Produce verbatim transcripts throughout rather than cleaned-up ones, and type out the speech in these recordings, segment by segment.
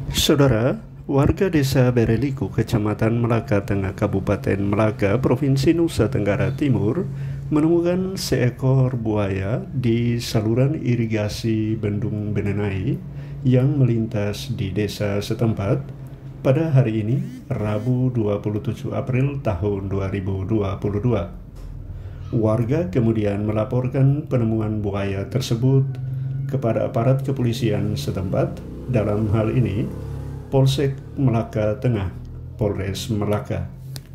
Saudara, warga desa Bereliku, Kecamatan Melaka Tengah, Kabupaten Melaka, Provinsi Nusa Tenggara Timur, menemukan seekor buaya di saluran irigasi Bendung Benenai yang melintas di desa setempat pada hari ini, Rabu dua puluh tujuh April tahun dua ribu dua puluh dua. Warga kemudian melaporkan penemuan buaya tersebut kepada aparat kepolisian setempat, dalam hal ini Polsek Melaka Tengah, Polres Melaka.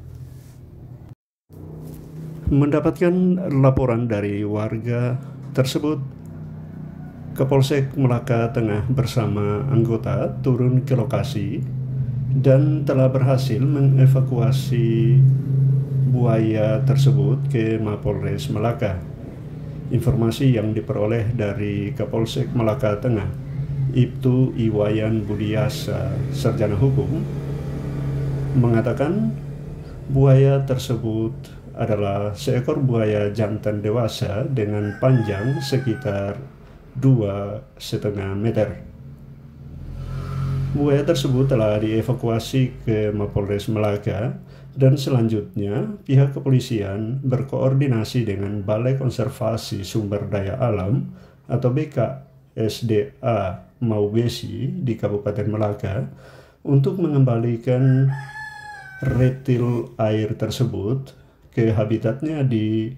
Mendapatkan laporan dari warga tersebut, Kapolsek Melaka Tengah bersama anggota turun ke lokasi dan telah berhasil mengevakuasi buaya tersebut ke Mapolres Melaka. Informasi yang diperoleh dari Kapolsek Melaka Tengah, Ibtu Iwayan Budiasa, Sarjana Hukum, mengatakan buaya tersebut adalah seekor buaya jantan dewasa dengan panjang sekitar dua setengah meter. Buaya tersebut telah dievakuasi ke Mapolres Melaka dan selanjutnya pihak kepolisian berkoordinasi dengan Balai Konservasi Sumber Daya Alam atau B K S D A Maubesi di Kabupaten Melaka untuk mengembalikan reptil air tersebut ke habitatnya di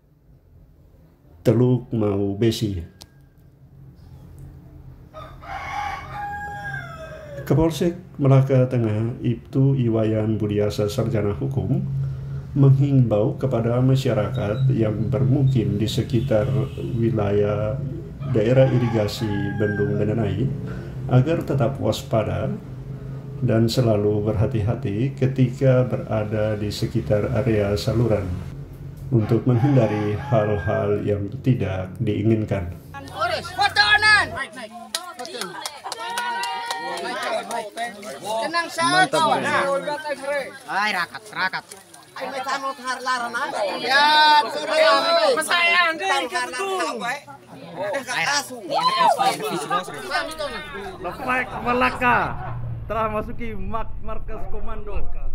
Teluk Maubesi. Kapolsek Melaka Tengah, Ibtu Iwayan Budiasa, Sarjana Hukum, menghimbau kepada masyarakat yang bermukim di sekitar wilayah daerah irigasi Bendung Benenai agar tetap waspada dan selalu berhati-hati ketika berada di sekitar area saluran untuk menghindari hal-hal yang tidak diinginkan. Mantap. Ay, rakat, rakat. Ay, may tamo harlaran na. Yan, masayang din kebetul. Lefek Melaka telah masuki markas komando.